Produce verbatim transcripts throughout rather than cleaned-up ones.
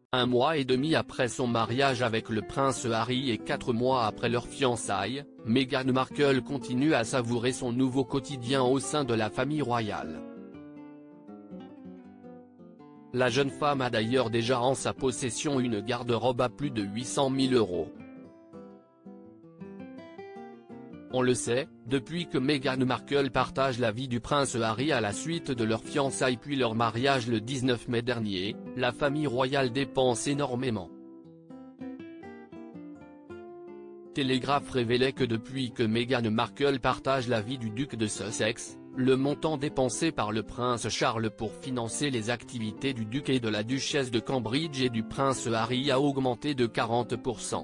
Un mois et demi après son mariage avec le prince Harry et quatre mois après leur fiançailles, Meghan Markle continue à savourer son nouveau quotidien au sein de la famille royale. La jeune femme a d'ailleurs déjà en sa possession une garde-robe à plus de huit cent mille euros. On le sait, depuis que Meghan Markle partage la vie du prince Harry à la suite de leur fiançailles puis leur mariage le dix-neuf mai dernier, la famille royale dépense énormément. Télégraphe révélait que depuis que Meghan Markle partage la vie du duc de Sussex, le montant dépensé par le prince Charles pour financer les activités du duc et de la duchesse de Cambridge et du prince Harry a augmenté de quarante pour cent.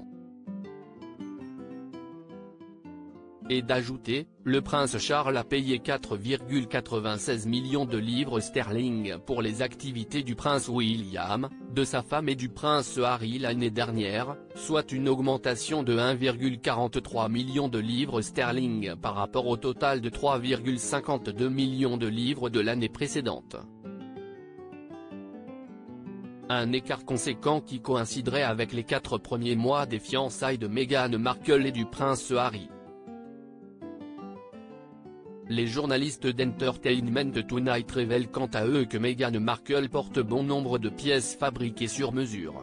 Et d'ajouter, le prince Charles a payé quatre virgule quatre-vingt-seize millions de livres sterling pour les activités du prince William, de sa femme et du prince Harry l'année dernière, soit une augmentation de un virgule quarante-trois millions de livres sterling par rapport au total de trois virgule cinquante-deux millions de livres de l'année précédente. Un écart conséquent qui coïnciderait avec les quatre premiers mois des fiançailles de Meghan Markle et du prince Harry. Les journalistes d'Entertainment Tonight révèlent quant à eux que Meghan Markle porte bon nombre de pièces fabriquées sur mesure.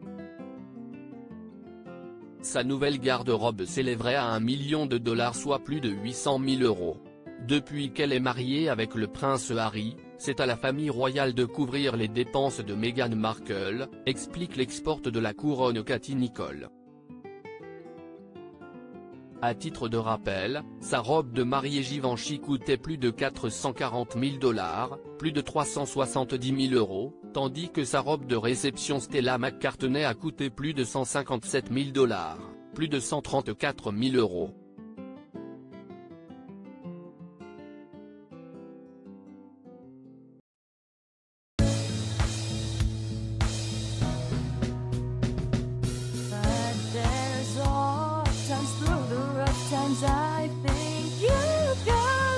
Sa nouvelle garde-robe s'élèverait à un million de dollars soit plus de huit cent mille euros. Depuis qu'elle est mariée avec le prince Harry, c'est à la famille royale de couvrir les dépenses de Meghan Markle, explique l'ex-porte de la couronne Katie Nicholl. À titre de rappel, sa robe de mariée Givenchy coûtait plus de quatre cent quarante mille dollars, plus de trois cent soixante-dix mille euros, tandis que sa robe de réception Stella McCartney a coûté plus de cent cinquante-sept mille dollars, plus de cent trente-quatre mille euros. Times I think you got